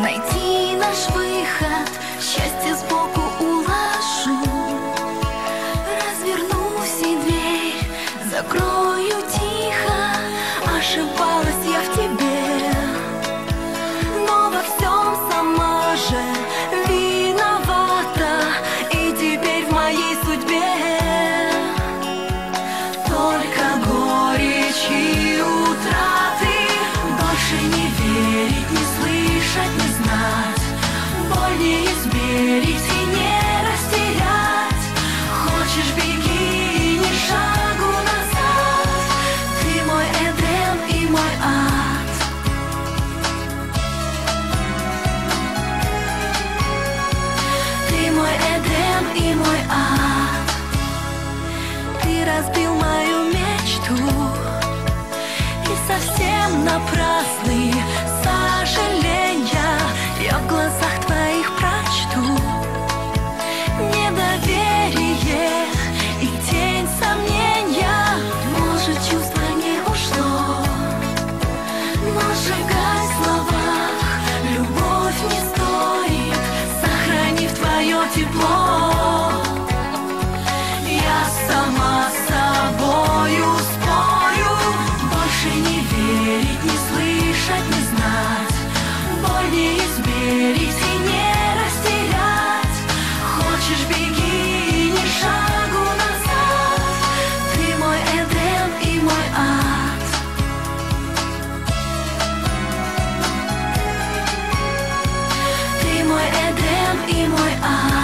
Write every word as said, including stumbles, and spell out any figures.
найти наш выход, счастье сбоку уложу. Развернусь и дверь закрою тихо. Ошибалась я в тебе, но во всем сама же виновата. И теперь в моей судьбе только горечь и утраты. Больше не верить, не слышать, не знать, боль не измерить и не растерять. Хочешь — беги, ни шагу назад. Ты мой Эдем и мой ад. Ты мой Эдем и мой ад. Ты разбил мою мечту, и совсем напрасные сожаления я в глазах твоих прочту. Недоверие и тень сомнения. Может, чувство не ушло, но сжигай в словах. Любовь не стоит, сохранив твое тепло. Я сама с собою спорю. Больше не верить, не слышать, не знать, боль не измерить и не растерять. Хочешь — беги, ни шагу назад. Ты мой Эдем и мой ад. Ты мой Эдем и мой ад.